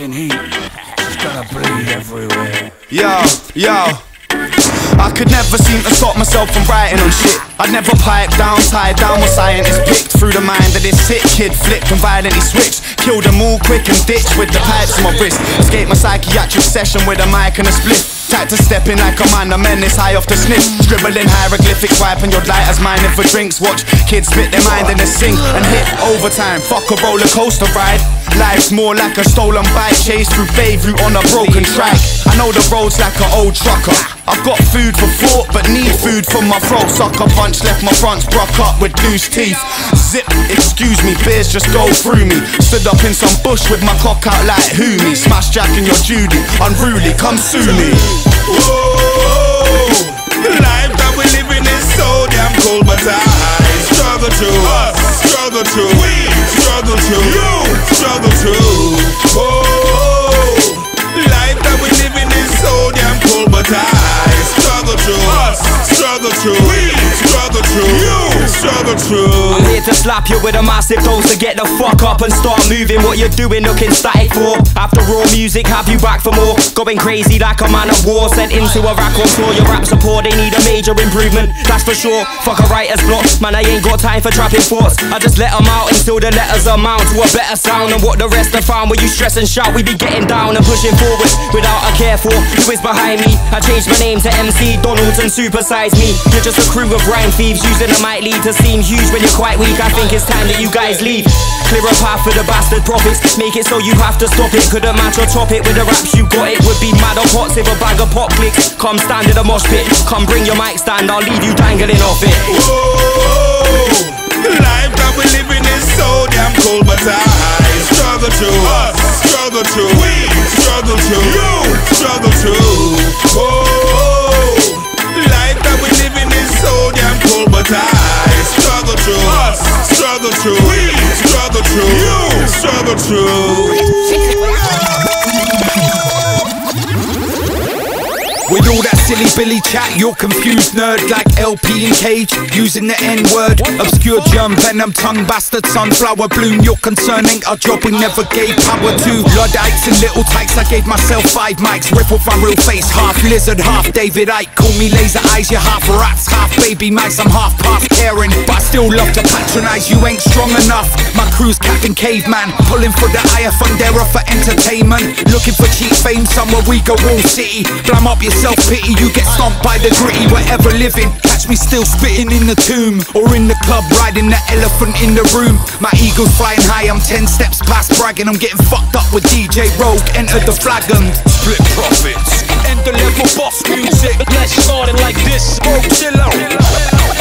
fucking heat. It's gonna bleed everywhere. Yo. I could never seem to stop myself from writing on shit. I'd never pipe down, tied down what scientists picked through the mind of this sick kid. Flipped and violently switched, killed them all quick and ditched with the pipes in my wrist. Escaped my psychiatric session with a mic and a split. Type to step in like a man, a menace high off the sniff. Scribbling hieroglyphics, wiping your light as mine for drinks. Watch kids spit their mind in a sink and hit overtime. Fuck a roller coaster ride. Life's more like a stolen bike chase through Beirut on a broken track. I know the road's like an old trucker. I've got food for thought, but need food for my throat. Sucker punch left my fronts broke up with loose teeth. Zip, excuse me, beers just go through me. Stood up in some bush with my cock out like who me. Smash Jack and your Judy, unruly, come sue me. Whoa, the life that we're living is so damn cold, but I struggle to, struggle to, we struggle to, you struggle to. Whoa, the life that we're living is so damn cold, but I struggle to, struggle to, we struggle to, you struggle to. I'm here to slap you with a massive dose to get the fuck up and start moving. What you're doing looking static for. After raw music, have you back for more? Going crazy like a man of war, sent into a record store. Your rap support, they need a major improvement, that's for sure. Fuck a writer's block, man, I ain't got time for trapping thoughts. I just let them out until the letters amount to a better sound than what the rest have found. When you stress and shout, we be getting down and pushing forward without a care for who is behind me. I changed my name to MC Donaldson, supersize me. You're just a crew of rhyme thieves using a mic lead to seem huge when you're quite weak. I think it's time that you guys leave. Clear a path for the bastard prophets, make it so you have to stop it. Couldn't match or top it with the raps you got. It would be mad or pots if a bag of pop clicks. Come stand in a mosh pit, come bring your mic stand, I'll leave you dangling off it. Whoa, the life that we're living is so damn cold, but I struggle to, struggle to, we struggle to, you struggle to. Whoa, the life that we're living is so damn cold, but I struggle to, struggle to, we struggle to, you struggle to. With all that silly Billy chat, you're confused, nerd, like LP and Cage, using the N-word. Obscure germ, venom, tongue, bastard, sunflower bloom. Your concern ain't our job, we never gave power to Luddites and little tykes. I gave myself 5 mics, rip off my real face. Half lizard, half David Icke. Call me laser eyes, you're half rats, half baby mice. I'm half past caring, but I still love to patronize. You ain't strong enough. My crew's Captain Caveman, pulling for the ire Fundera for entertainment. Looking for cheap fame, somewhere we go all city. Blam up your self-pity, you get stomped by the gritty. Wherever living, catch me still spitting in the tomb, or in the club riding the elephant in the room. My eagle's flying high, I'm 10 steps past bragging. I'm getting fucked up with DJ Rogue, enter the flagon. Split profits, end the level boss music. Let's start it like this, Rogue Zilla.